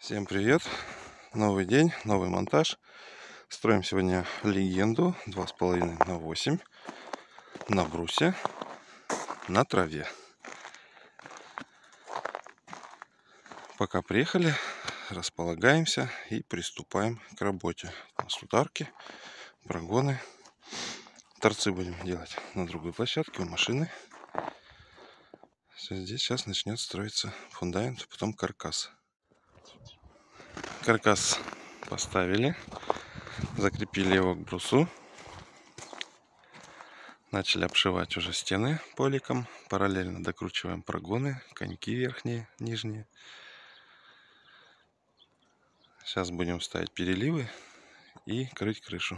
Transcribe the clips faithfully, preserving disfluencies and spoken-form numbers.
Всем привет! Новый день, новый монтаж. Строим сегодня легенду два с половиной на восемь на брусе, на траве. Пока приехали, располагаемся и приступаем к работе. У нас тут арки, прогоны. Торцы будем делать на другой площадке у машины. Все, здесь сейчас начнет строиться фундамент, потом каркас. Каркас поставили, закрепили его к брусу. Начали обшивать уже стены поликом. Параллельно докручиваем прогоны, коньки верхние, нижние. Сейчас будем ставить переливы и крыть крышу.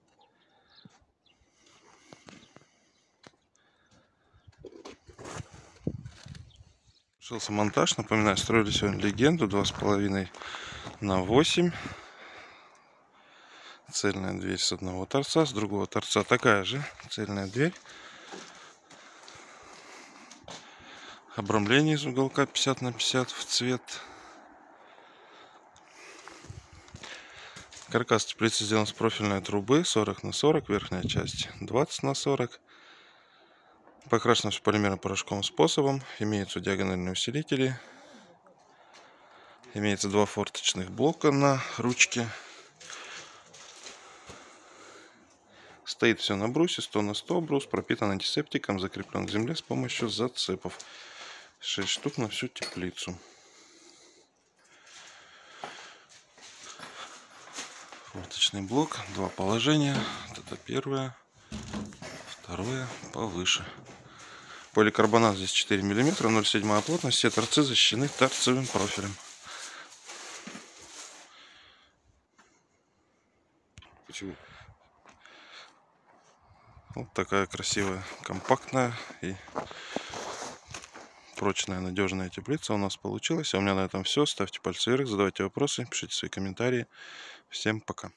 Решился монтаж. Напоминаю, строили сегодня легенду два с половиной на восемь. Цельная дверь с одного торца, с другого торца такая же цельная дверь. Обрамление из уголка пятьдесят на пятьдесят в цвет. Каркас теплицы сделан с профильной трубы сорок на сорок, верхняя часть двадцать на сорок. Покрашено все полимеро-порошковым способом. Имеются диагональные усилители. Имеется два форточных блока на ручке. Стоит все на брусе, сто на сто. Брус пропитан антисептиком, закреплен к земле с помощью зацепов. шесть штук на всю теплицу. Форточный блок, два положения. Вот это первое, второе повыше. Поликарбонат здесь четыре миллиметра, ноль целых семь плотность. Все торцы защищены торцевым профилем. Почему? Вот такая красивая, компактная и прочная, надежная теплица у нас получилась. А у меня на этом все. Ставьте пальцы вверх, задавайте вопросы, пишите свои комментарии. Всем пока.